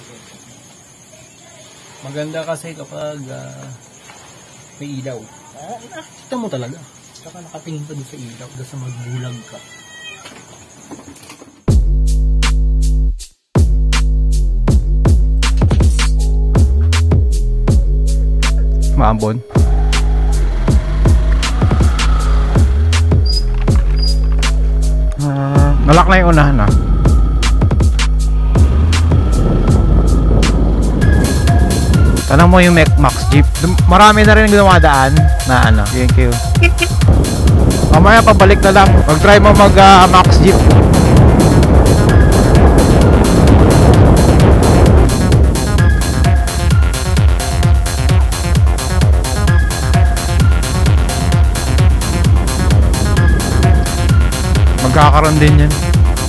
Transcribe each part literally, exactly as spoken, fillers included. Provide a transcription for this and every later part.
Maganda kasi kapag uh, may ilaw. Ah, nakikita mo talaga. Saka nakatingin ka doon sa ilaw, doon sa magbulag ka. Maambon. Uh, nalak na yung unahan ah. Tanong mo yung Max Jeep. Marami na rin dumadaan na ano. Thank you. Mamaya pabalik na lang. Mag-try mo mag uh, Max Jeep. Magkakaroon din yan.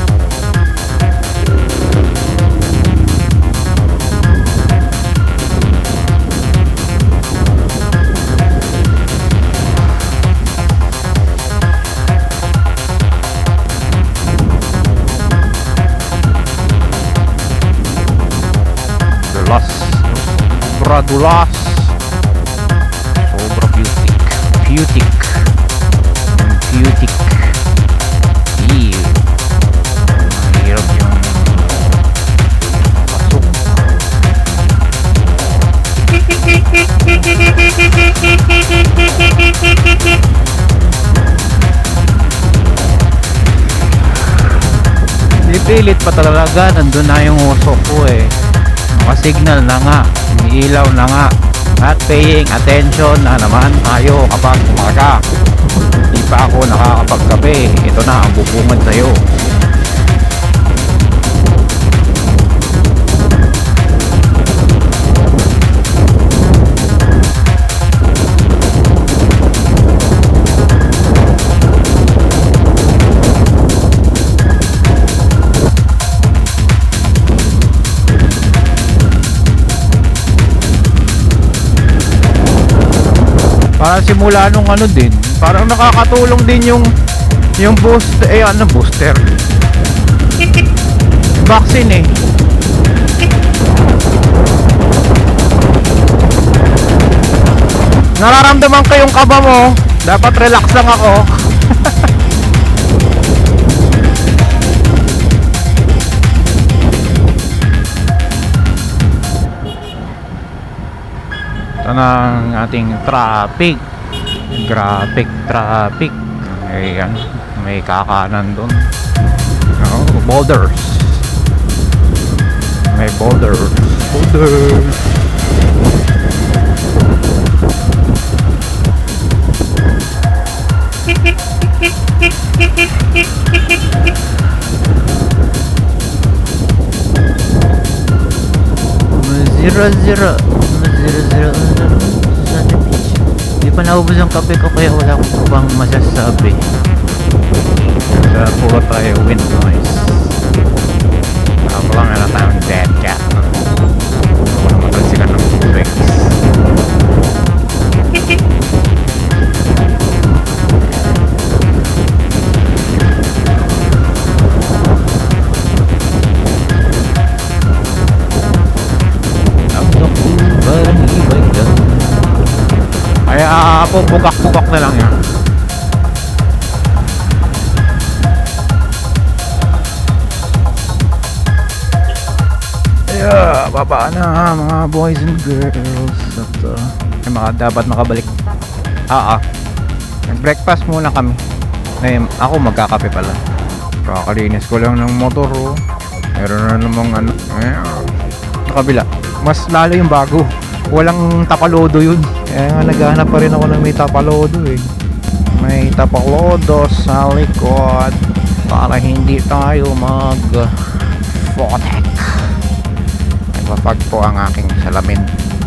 Dulas, sobra dulas, sobra beautic, beautic, beautic. Ew, hirap yung pasok. Pipilit pa talaga, nandun na yung uso ko eh. Signal na nga, ilaw na nga, at paying attention na naman tayo kapag umaga. Hindi pa ako nakakapagkape, ito na ang bubungad sa'yo. Parang simula nung ano din, parang nakakatulong din yung yung boost, eh ano booster, vaccine eh. Nararamdaman ko yung kaba mo, dapat relax lang ako. Ito na ang ating traffic. Graphic traffic. Ayan, may kakanan doon. Oh, boulders. May boulders. Boulders. Zero zero. Zero zero sa beach. Di pa naubos ang kape ko kaya wala akong pang masasabi. Kaya puro tayo wind noise. Ako lang na tayong dead cat. Wala matalsikan ng drinks. Kaya po bugak-bugak na lang yan. Yeah, baba na mga boys and girls. At uh, mga dapat makabalik. Ah ah nag-breakfast muna kami. Ngayon ako magkakape pala. Kakalinis ko lang ng motor oh. Meron na namang ano ayan. Nakabila mas lalo yung bago. Walang tapalodo yun. Kaya naghahanap pa rin ako ng may tapalodo eh. May tapalodo sa likod para hindi tayo mag fotek. Nagpapag po ang aking salamin.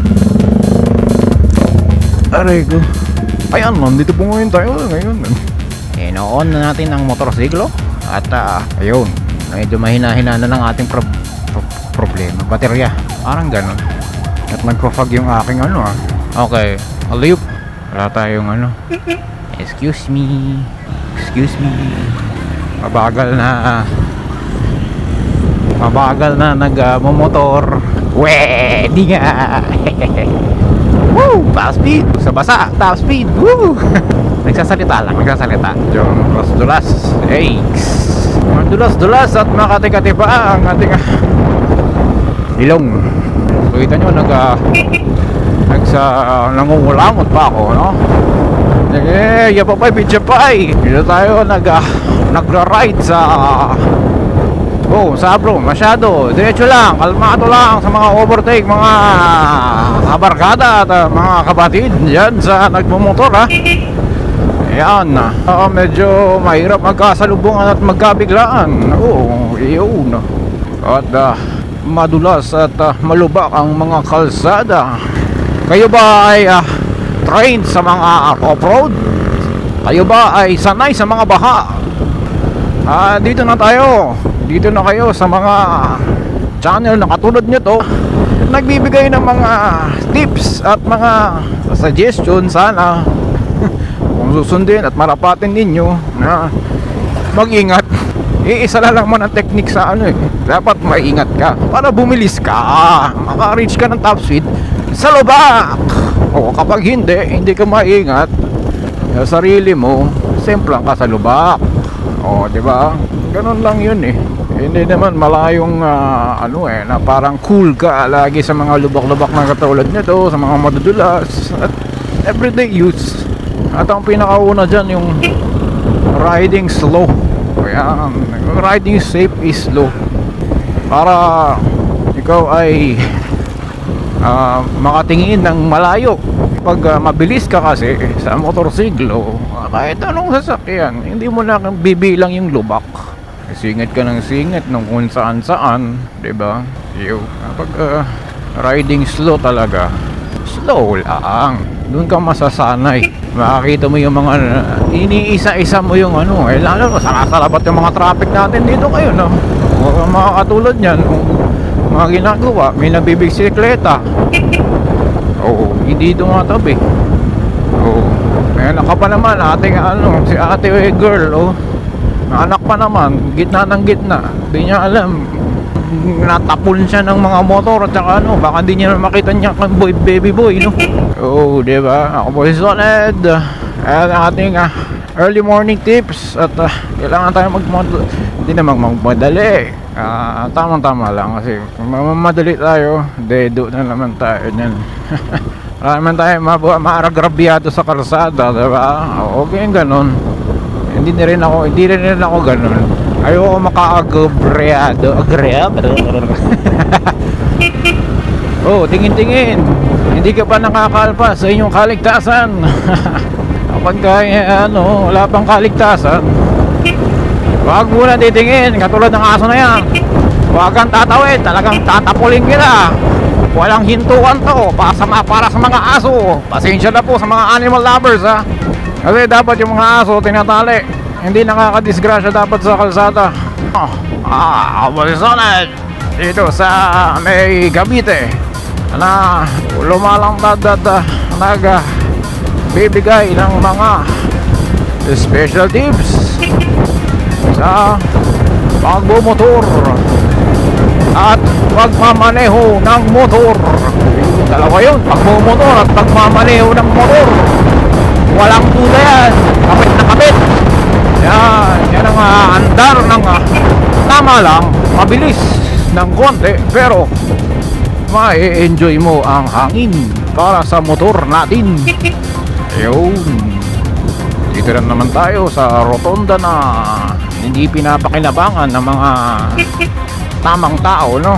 Aray ko. Ayan, nandito po ngayon tayo ngayon. Ino-on na natin ang motorsiklo. At uh, ayun, medyo mahina-hina na ng ating pro pro problema. Baterya, parang ganon. At nagpo-fog yung aking ano ah. Okay, aliyup. Wala tayong ano. Excuse me. Excuse me. Mabagal na. Mabagal na nag-motor. Uh, Pwede nga. Woo! Top speed! Sa basa, top speed! Woo! Nagsasalita lang, nagsasalita. Yung dulas-dulas. Eggs! Dulas-dulas at makati-kati pa ang ating ilong. So, kita nyo, nag, uh, nagsa, uh, nangungulangot pa ako, no? Eh, yapapay, pichapay! Dito tayo, nag, uh, nagra-ride sa... Uh, oh, sabro, masyado. Diretso lang, kalmado lang sa mga overtake, mga kabarkada at uh, mga kapatid yan sa nagmumotor, ha. Ayan, uh, medyo mahirap magkasalubungan at magkabiglaan. Oo, iyon. At uh, madulas at uh, malubak ang mga kalsada. Kayo ba ay uh, trained sa mga off-road? Kayo ba ay sanay sa mga baha? Uh, dito na tayo. Dito na kayo sa mga channel na katulad nyo to, nagbibigay ng mga tips at mga suggestions sana kung susundin at marapatin ninyo na mag-ingat. Iisa lang naman ang technique sa ano eh, dapat maingat ka para bumilis ka, maka-reach ka ng top speed sa lubak. O kapag hindi, hindi ka maingat sa sarili mo, semplang ka sa lubak. O diba, ganun lang yun eh. Hindi naman malayong uh, ano eh, na parang cool ka lagi sa mga lubak-lubak na katulad nito, sa mga madudulas at everyday use. At ang pinakauna dyan yung riding slow. Kaya riding safe is slow, para ikaw ay uh, makatingin ng malayo. Pag uh, mabilis ka kasi sa motorsiklo, kahit anong sasakyan, hindi mo na bibilang yung lubak. Singit ka ng singit nung kung saan saan, diba? Yung pag uh, riding slow talaga, slow lang, doon ka masasanay. Makakita mo yung mga uh, iniisa-isa mo yung ano, eh lalo sa kasalabat yung mga traffic natin dito kayo, no? O, mga katulad nyan, mga ginagawa, may nabibisikleta, oo, hindi dumatabi. Oo, may anak ka pa naman, ating ano, si ate o girl, oh, anak pa naman, gitna ng gitna, di niya alam, natapon siya ng mga motor at saka ano, baka di niya makita niya kang boy, baby boy, no? Oo, diba? Ako po si Solid, at ating uh, early morning tips, at uh, kailangan tayo magmadali, hindi naman magmadali, uh, tamang-tama lang kasi kung mamadali tayo, dedo na naman tayo niyan. Wala naman tayo maaragrabyado sa karsada, diba? Okay yung ganon. Hindi na rin ako, hindi rin ako ganon. Ayoko maka-agreado, agreado. Oh, tingin-tingin. Hindi ka pa nakakalpas sa inyong kaligtasan. Kapag kaya, ano, wala pang kaligtasan, wag muna titingin, katulad ng aso na yan. Wag kang tatawid, talagang tatapulin kita. Walang hintuan to, para sa, para sa mga aso. Pasensya na po sa mga animal lovers, ha. Kasi dapat yung mga aso tinatali, hindi nakakadisgrasya dapat sa kalsada. Oh, ah, Solid dito sa may Cavite na lumalangtad at uh, nag uh, bibigay ng mga special tips sa pagbumotor at pagmamaneho ng motor. Dalawa yun, pagbumotor at pagmamaneho ng motor. Walang duda yan, kapit na kapit. Yan, yan ang uh, andar ng uh, tama lang, mabilis ng konti, pero ma-enjoy mo ang hangin para sa motor natin. Ayun, dito rin naman tayo sa rotonda na hindi pinapakinabangan ng mga tamang tao, no?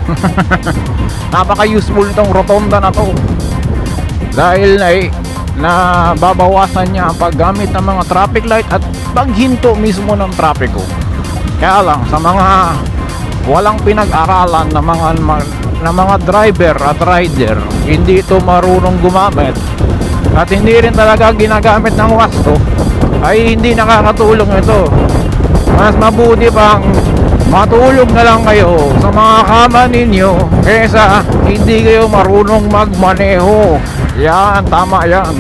Napaka-useful itong rotonda na to dahil na eh, na babawasan niya ang paggamit ng mga traffic light at paghinto mismo ng trapiko. Kaya lang sa mga walang pinag-aralan na mga na mga driver at rider, hindi ito marunong gumamit at hindi rin talaga ginagamit ng wasto, ay hindi nakakatulong ito. Mas mabuti pang matulog na lang kayo sa mga kama ninyo kaysa hindi kayo marunong magmaneho. Yan, tama yan.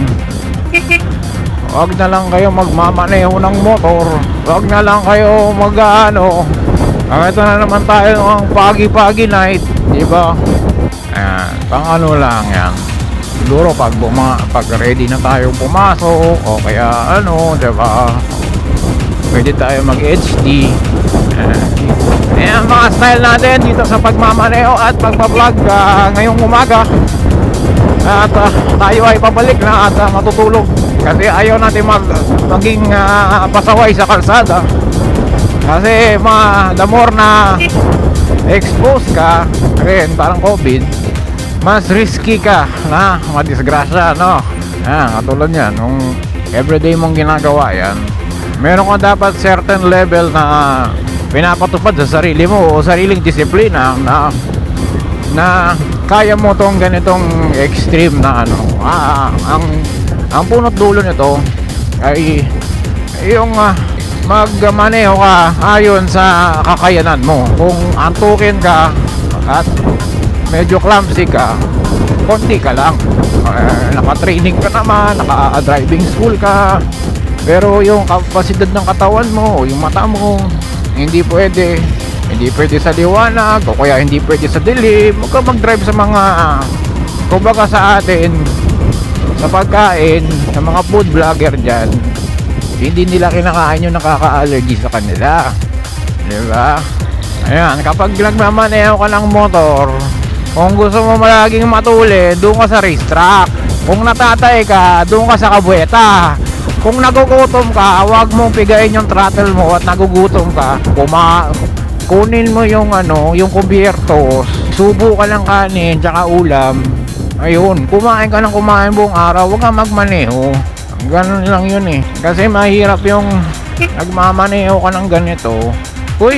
Wag na lang kayo magmamaneho ng motor. Wag na lang kayo mag-ano. Ito na naman tayo ng pagi-pagi night, diba? Ayan, pang ano lang yan. Siguro pag, buma, pag ready na tayo pumasok o kaya ano, diba, pwede tayo mag H D. Ayan, mga style natin dito sa pagmamaneho at pagbablog uh, ngayong umaga. At uh, tayo ay pabalik na at uh, matutulog kasi ayaw natin mag, maging uh, pasaway sa kalsada. Kasi ma, the more na exposed ka rin, parang COVID, mas risky ka na madisgrasya, no? Yan, katulad yan, nung everyday mong ginagawa yan, meron ka dapat certain level na pinapatupad sa sarili mo o sariling disiplina na na kaya mo tong ganitong extreme na ano. Ah, ang ang punot dulo nito ay yung uh, magmaneho ka ayon sa kakayanan mo. Kung antukin ka at medyo clumsy ka, konti ka lang. Uh, naka-training ka naman, naka-driving school ka, pero yung kapasidad ng katawan mo, yung mata mo, hindi pwede. Hindi pwede sa liwanag o kaya hindi pwede sa dilim. Huwag ka mag-drive sa mga, kumbaga sa atin, sa pagkain, sa mga food vlogger dyan, hindi nila kinakain yung nakaka-allergy sa kanila, diba? Ayan, kapag nagmamaneho ka ng motor, kung gusto mo malaging matuli, doon ka sa racetrack. Kung natatay ka, doon ka sa kabueta. Kung nagugutom ka, huwag mong pigain yung throttle mo at nagugutom ka, kuma kunin mo yung ano, yung kubiertos, subo ka ng kanin tsaka ulam. Ayun, kumain ka ng kumain buong araw, huwag kang magmaneho. Ganun lang yun eh. Kasi mahirap yung nagmamaneho ka ng ganito. Uy,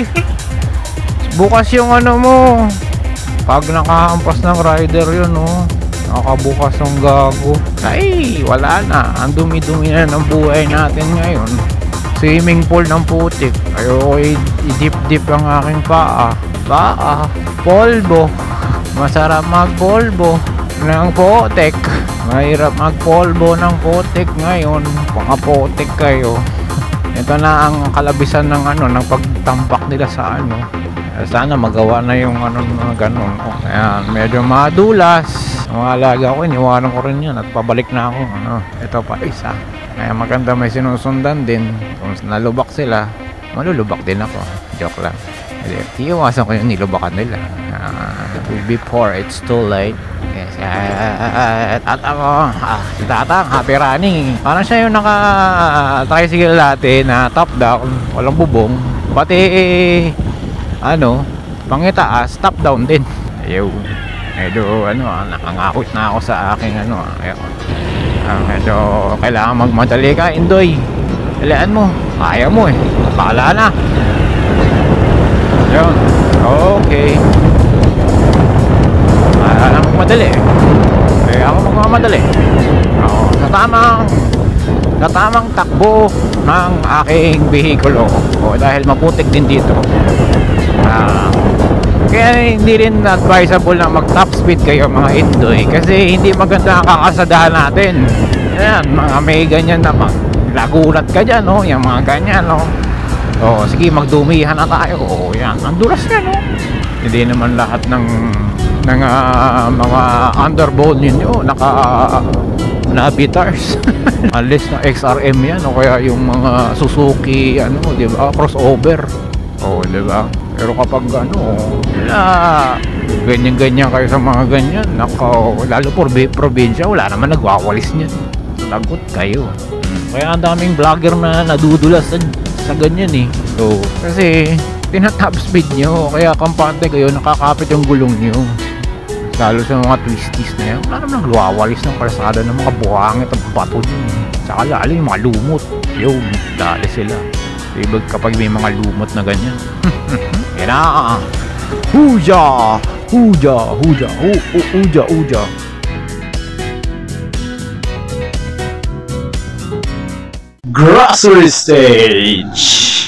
bukas yung ano mo. Pag nakahampas ng rider yun, oh, nakabukas ng gago. Ay, wala na. Ang dumi-dumi na ng buhay natin ngayon. Swimming pool ng putik. Ayoko i-dip-dip ang aking paa. Paa, polvo. Masarap magpolvo ng putik. Mahirap magpolvo ng putik ngayon. Pangaputik kayo. Ito na ang kalabisan ng ano, ng pagtampak nila sa ano. Sana magawa na yung ano na ganun. Ayan, medyo madulas. Mga alaga ko, iniwanan ko rin yan at pabalik na ako. Ano, ito pa isa. Kaya maganda may sinusundan din. Kung nalubak sila, malulubak din ako. Joke lang. Iiwasan ko yung nilubakan nila. Uh, before it's too late. Yes, uh, tata mo. Ah, si Tatang, happy running. Parang siya yung naka-tricycle dati na top down, walang bubong. Pati, ano, pangitaas, top down din. Ayaw. Medyo, ano, nakangakot na ako sa aking, ano, ayaw. Uh, medyo, kailangan magmadali ka, Indoy. Kailangan mo. Kaya mo eh. Bahala na. Yun. Okay. Kailangan magmadali. Eh, ako magmamadali. Oo. Sa tamang, sa tamang takbo ng aking behikulo. O, dahil maputik din dito. Ah, kaya hindi rin advisable na mag top speed kayo mga Indoy. Kasi hindi maganda ang kakasadahan natin. Ayan, mga may ganyan na lagulat ka dyan, no? Yung mga ganyan, no? O, sige, magdumihan na tayo. O, yan, ang dulas yan, no? Hindi naman lahat ng ng uh, mga underbone ninyo naka uh, na bitars. Unless na X R M yan o kaya yung mga Suzuki ano, di ba, crossover. O, di ba? Pero kapag ano, na ganyan-ganyan kayo sa mga ganyan, nako, lalo por probinsya, wala naman nagwawalis niyan. Lagot kayo. Kaya ang daming vlogger na nadudulas sa, sa ganyan eh. So, kasi tinatop speed nyo, kaya kampante kayo, nakakapit yung gulong nyo. Lalo sa mga twisties na yan, wala naman nagwawalis ng kalsada ng mga buhangit at bato nyo. Tsaka lalo yung mga lumot. Yo, dali sila. Ibig kapag may mga lumot na ganyan. Yan na. Huja! Huja! Huja! Huja! Huja! Grocery stage!